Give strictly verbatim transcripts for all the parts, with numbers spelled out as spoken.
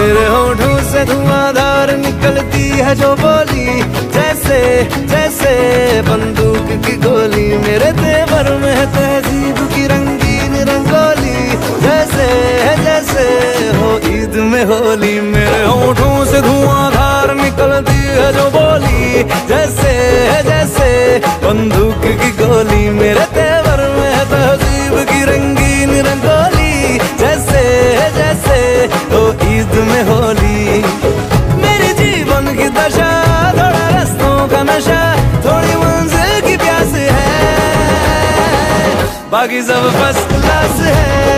मेरे होठों से धुआंधार निकलती है जो बोली, जैसे जैसे बंदूक की गोली। मेरे तेवर में है तहजीब की रंगीन रंगोली, जैसे जैसे हो ईद में होली। मेरे होठों से धुआंधार निकलती है जो बोली, जैसे जैसे बंदूक की गोली। मेरे तेवर में है तहजीब की रंगीन रंगोली, जैसे जैसे हो ईद में होली। मेरे जीवन की दशा थोड़ा रस्तों का नशा, थोड़ी मंजिल की प्यास है, बाकी सब फर्स्ट क्लास है,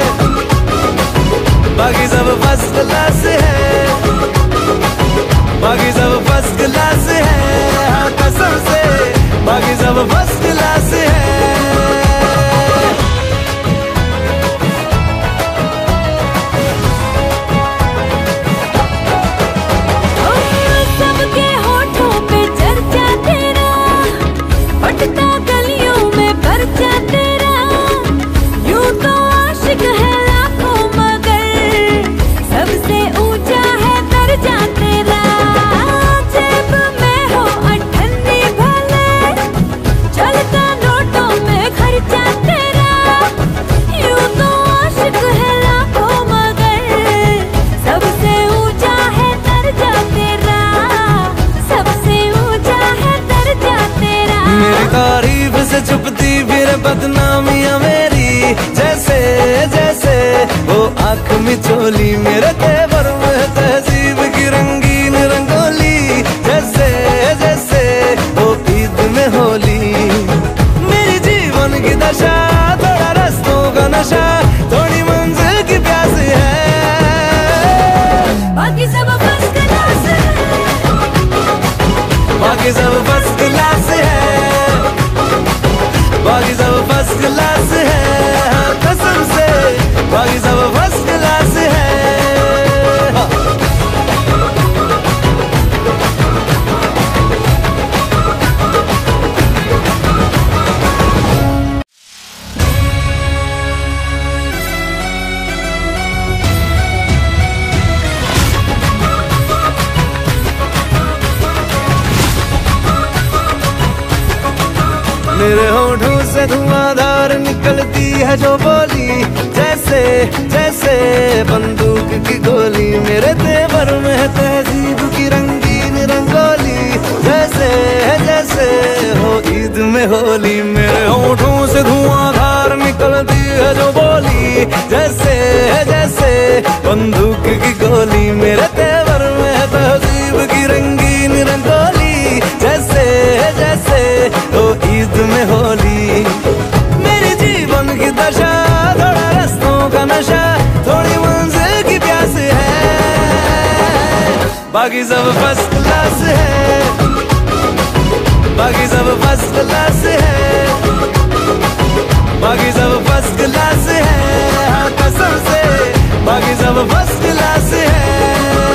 बाकी सब फर्स्ट क्लास है, बाकी सब फर्स्ट क्लास है, हाँ कसम से बाकी सब फर्स्ट क्लास है। तारीफ से छुपती फिर बदनामियां मेरी, जैसे जैसे वो आंख में चोली। मेरे तेवर में तहजीब की रंगीन रंगोली, जैसे जैसे वो ईद में होली। मेरी जीवन की दशा थोड़ा रस्तों का नशा, थोड़ी मंजिल की प्यास है, बाकी सब फर्स्ट क्लास है, बाकी सब फर्स्ट क्लास है, बाकी सब फर्स्ट क्लास है, हाँ कसम से बाकी सब फर्स्ट क्लास है। मेरे होठों से धुआंधार निकलती है जो बोली, जैसे जैसे बंदूक की गोली। मेरे तेवर में है तहजीब की रंगीन रंगोली, जैसे जैसे हो ईद में होली। मेरे होठों से धुआंधार निकलती है जो बोली, जैसे जैसे बंदूक की गोली। मेरे तेवर में है तहजीब की रंगीन रंगोली, जैसे जैसे हो ईद में होली। मेरे जीवन की दशा थोड़ा रस्तों का नशा, थोड़ी मंजिल की प्यास है, बाकी सब फर्स्ट क्लास है, बाकी सब फर्स्ट क्लास है, बाकी सब फर्स्ट क्लास है, हाँ कसम से बाकी सब फर्स्ट क्लास है।